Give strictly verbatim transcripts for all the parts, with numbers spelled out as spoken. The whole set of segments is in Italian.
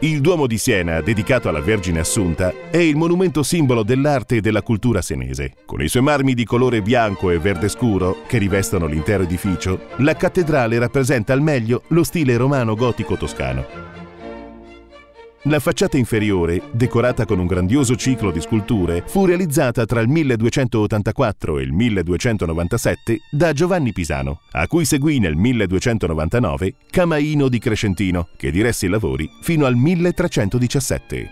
Il Duomo di Siena, dedicato alla Vergine Assunta, è il monumento simbolo dell'arte e della cultura senese. Con i suoi marmi di colore bianco e verde scuro, che rivestono l'intero edificio, la cattedrale rappresenta al meglio lo stile romano-gotico toscano. La facciata inferiore, decorata con un grandioso ciclo di sculture, fu realizzata tra il milleduecentottantaquattro e il milleduecentonovantasette da Giovanni Pisano, a cui seguì nel milleduecentonovantanove Camaino di Crescentino, che diresse i lavori fino al milletrecentodiciassette.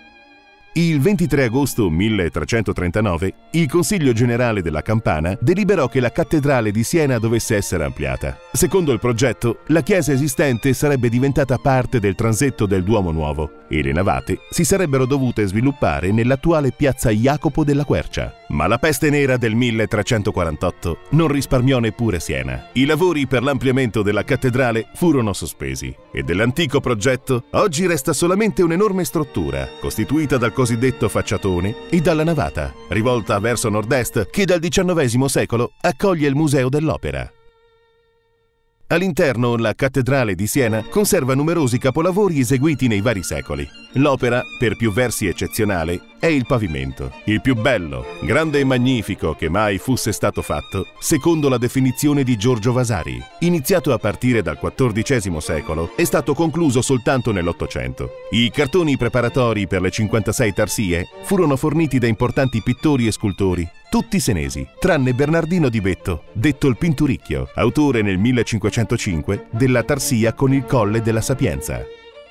Il ventitré agosto milletrecentotrentanove, il Consiglio Generale della Campana deliberò che la cattedrale di Siena dovesse essere ampliata. Secondo il progetto, la chiesa esistente sarebbe diventata parte del transetto del Duomo Nuovo e le navate si sarebbero dovute sviluppare nell'attuale piazza Jacopo della Quercia. Ma la peste nera del milletrecentoquarantotto non risparmiò neppure Siena. I lavori per l'ampliamento della cattedrale furono sospesi e dell'antico progetto oggi resta solamente un'enorme struttura, costituita dal cosiddetto facciatone e dalla navata, rivolta verso nord-est, che dal diciannovesimo secolo accoglie il Museo dell'Opera. All'interno, la cattedrale di Siena conserva numerosi capolavori eseguiti nei vari secoli. L'opera, per più versi eccezionale, è il pavimento, il più bello, grande e magnifico che mai fosse stato fatto, secondo la definizione di Giorgio Vasari. Iniziato a partire dal quattordicesimo secolo, è stato concluso soltanto nell'Ottocento. I cartoni preparatori per le cinquantasei tarsie furono forniti da importanti pittori e scultori, tutti senesi, tranne Bernardino di Betto, detto il Pinturicchio, autore nel millecinquecentocinque della tarsia con il Colle della Sapienza.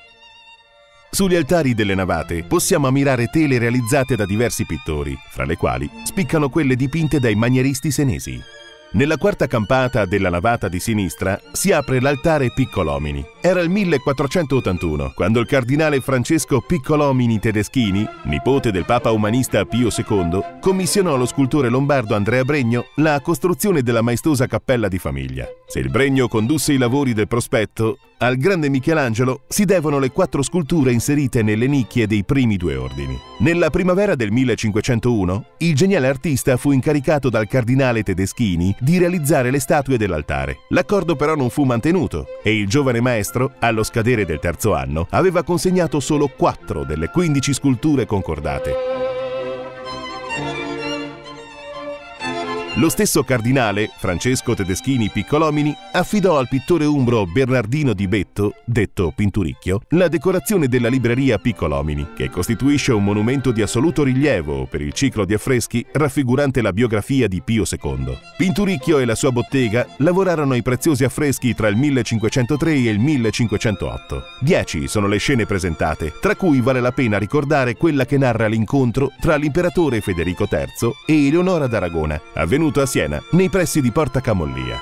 Sugli altari delle navate possiamo ammirare tele realizzate da diversi pittori, fra le quali spiccano quelle dipinte dai manieristi senesi. Nella quarta campata della navata di sinistra si apre l'altare Piccolomini. Era il millequattrocentottantuno, quando il cardinale Francesco Piccolomini Tedeschini, nipote del papa umanista Pio secondo, commissionò allo scultore lombardo Andrea Bregno la costruzione della maestosa cappella di famiglia. Se il Bregno condusse i lavori del prospetto, al grande Michelangelo si devono le quattro sculture inserite nelle nicchie dei primi due ordini. Nella primavera del millecinquecentouno, il geniale artista fu incaricato dal cardinale Tedeschini di realizzare le statue dell'altare. L'accordo però non fu mantenuto e il giovane maestro, allo scadere del terzo anno, aveva consegnato solo quattro delle quindici sculture concordate. Lo stesso cardinale, Francesco Tedeschini Piccolomini, affidò al pittore umbro Bernardino di Betto, detto Pinturicchio, la decorazione della libreria Piccolomini, che costituisce un monumento di assoluto rilievo per il ciclo di affreschi raffigurante la biografia di Pio secondo. Pinturicchio e la sua bottega lavorarono ai preziosi affreschi tra il millecinquecentotre e il millecinquecentootto. Dieci sono le scene presentate, tra cui vale la pena ricordare quella che narra l'incontro tra l'imperatore Federico terzo e Eleonora d'Aragona, avvenuto a Siena, nei pressi di Porta Camollia.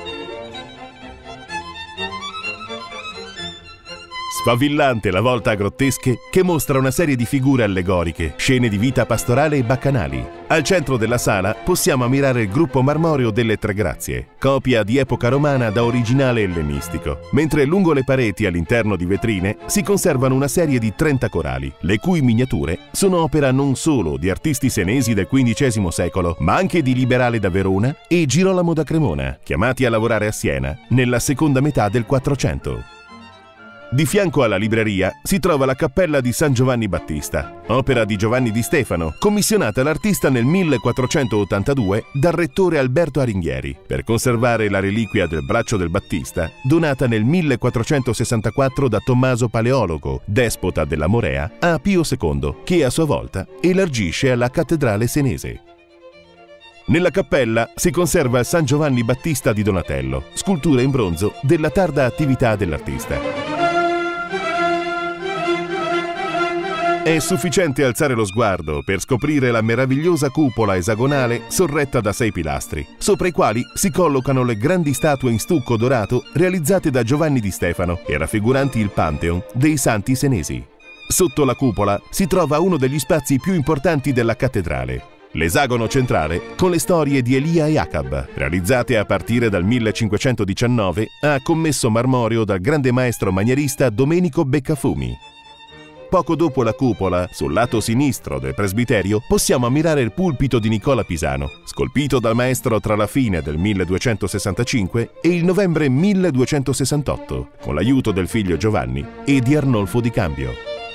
Sfavillante la volta a grottesche che mostra una serie di figure allegoriche, scene di vita pastorale e baccanali. Al centro della sala possiamo ammirare il gruppo marmoreo delle Tre Grazie, copia di epoca romana da originale ellenistico, mentre lungo le pareti all'interno di vetrine si conservano una serie di trenta corali, le cui miniature sono opera non solo di artisti senesi del quindicesimo secolo, ma anche di Liberale da Verona e Girolamo da Cremona, chiamati a lavorare a Siena nella seconda metà del Quattrocento. Di fianco alla libreria si trova la cappella di San Giovanni Battista, opera di Giovanni di Stefano, commissionata all'artista nel millequattrocentottantadue dal rettore Alberto Aringhieri, per conservare la reliquia del braccio del Battista, donata nel millequattrocentosessantaquattro da Tommaso Paleologo, despota della Morea, a Pio secondo, che a sua volta elargisce alla cattedrale senese. Nella cappella si conserva San Giovanni Battista di Donatello, scultura in bronzo della tarda attività dell'artista. È sufficiente alzare lo sguardo per scoprire la meravigliosa cupola esagonale sorretta da sei pilastri, sopra i quali si collocano le grandi statue in stucco dorato realizzate da Giovanni di Stefano e raffiguranti il Pantheon dei santi senesi. Sotto la cupola si trova uno degli spazi più importanti della cattedrale, l'esagono centrale con le storie di Elia e Acab, realizzate a partire dal millecinquecentodiciannove a commesso marmoreo dal grande maestro manierista Domenico Beccafumi. Poco dopo la cupola, sul lato sinistro del presbiterio, possiamo ammirare il pulpito di Nicola Pisano, scolpito dal maestro tra la fine del milleduecentosessantacinque e il novembre milleduecentosessantotto, con l'aiuto del figlio Giovanni e di Arnolfo Di Cambio.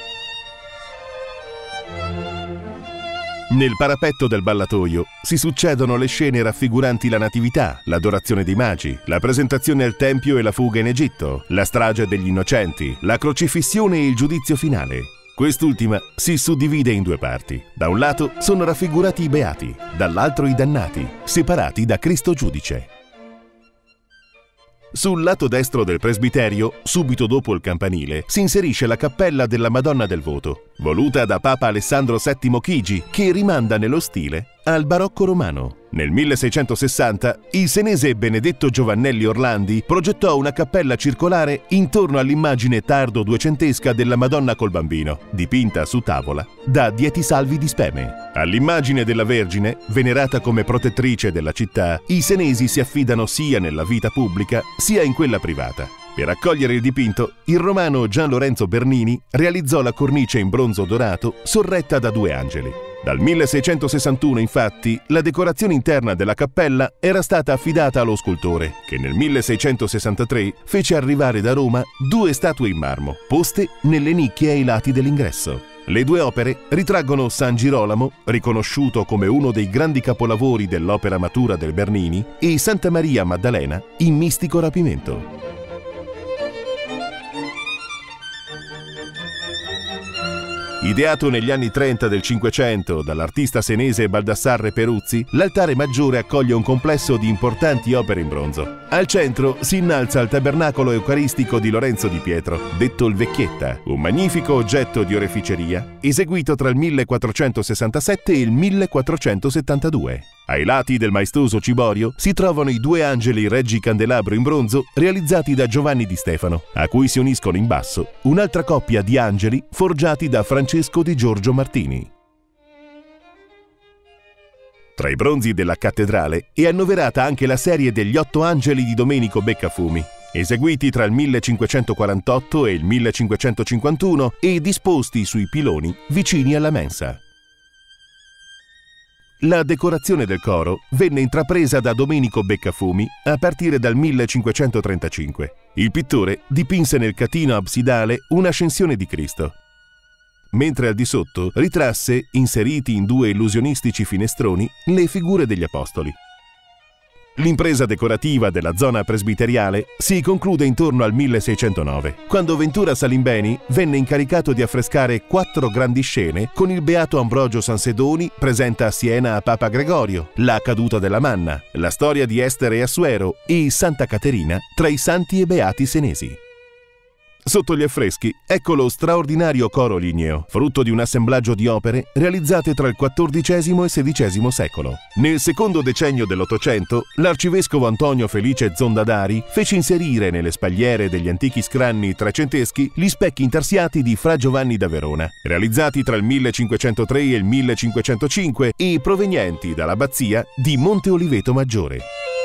Nel parapetto del ballatoio si succedono le scene raffiguranti la Natività, l'adorazione dei Magi, la presentazione al Tempio e la fuga in Egitto, la strage degli innocenti, la crocifissione e il giudizio finale. Quest'ultima si suddivide in due parti. Da un lato sono raffigurati i beati, dall'altro i dannati, separati da Cristo giudice. Sul lato destro del presbiterio, subito dopo il campanile, si inserisce la cappella della Madonna del Voto, voluta da Papa Alessandro settimo Chigi, che rimanda nello stile al barocco romano. Nel milleseicentosessanta il senese Benedetto Giovannelli Orlandi progettò una cappella circolare intorno all'immagine tardo duecentesca della Madonna col Bambino, dipinta su tavola da Dietisalvi di Speme. All'immagine della Vergine, venerata come protettrice della città, i senesi si affidano sia nella vita pubblica sia in quella privata. Per accogliere il dipinto, il romano Gian Lorenzo Bernini realizzò la cornice in bronzo dorato sorretta da due angeli. Dal milleseicentosessantuno, infatti, la decorazione interna della cappella era stata affidata allo scultore, che nel milleseicentosessantatré fece arrivare da Roma due statue in marmo, poste nelle nicchie ai lati dell'ingresso. Le due opere ritraggono San Girolamo, riconosciuto come uno dei grandi capolavori dell'opera matura del Bernini, e Santa Maria Maddalena in mistico rapimento. Ideato negli anni trenta del Cinquecento dall'artista senese Baldassarre Peruzzi, l'altare maggiore accoglie un complesso di importanti opere in bronzo. Al centro si innalza il tabernacolo eucaristico di Lorenzo di Pietro, detto il Vecchietta, un magnifico oggetto di oreficeria eseguito tra il millequattrocentosessantasette e il millequattrocentosettantadue. Ai lati del maestoso ciborio si trovano i due angeli reggi candelabro in bronzo realizzati da Giovanni Di Stefano, a cui si uniscono in basso un'altra coppia di angeli forgiati da Francesco Di Giorgio Martini. Tra i bronzi della cattedrale è annoverata anche la serie degli otto angeli di Domenico Beccafumi, eseguiti tra il millecinquecentoquarantotto e il millecinquecentocinquantuno e disposti sui piloni vicini alla mensa. La decorazione del coro venne intrapresa da Domenico Beccafumi a partire dal millecinquecentotrentacinque. Il pittore dipinse nel catino absidale un'ascensione di Cristo, mentre al di sotto ritrasse, inseriti in due illusionistici finestroni, le figure degli apostoli. L'impresa decorativa della zona presbiteriale si conclude intorno al milleseicentonove, quando Ventura Salimbeni venne incaricato di affrescare quattro grandi scene con il beato Ambrogio Sansedoni presenta a Siena a Papa Gregorio, la caduta della manna, la storia di Estere e Assuero e Santa Caterina tra i santi e beati senesi. Sotto gli affreschi ecco lo straordinario coro ligneo, frutto di un assemblaggio di opere realizzate tra il quattordicesimo e sedicesimo secolo. Nel secondo decennio dell'Ottocento, l'arcivescovo Antonio Felice Zondadari fece inserire nelle spalliere degli antichi scranni trecenteschi gli specchi intarsiati di Fra Giovanni da Verona, realizzati tra il millecinquecentotre e il millecinquecentocinque e provenienti dall'abbazia di Monte Oliveto Maggiore.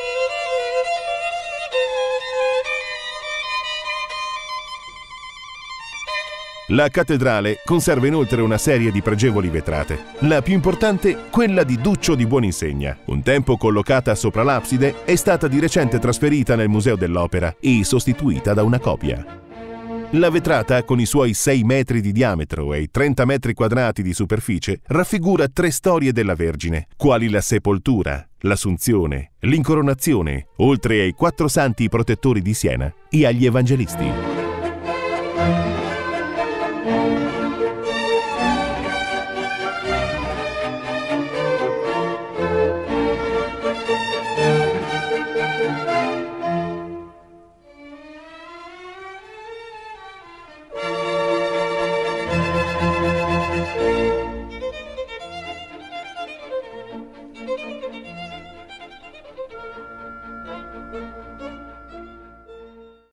La cattedrale conserva inoltre una serie di pregevoli vetrate. La più importante, quella di Duccio di Buoninsegna. Un tempo collocata sopra l'abside, è stata di recente trasferita nel Museo dell'Opera e sostituita da una copia. La vetrata, con i suoi sei metri di diametro e i trenta metri quadrati di superficie, raffigura tre storie della Vergine, quali la sepoltura, l'assunzione, l'incoronazione, oltre ai quattro santi protettori di Siena e agli evangelisti.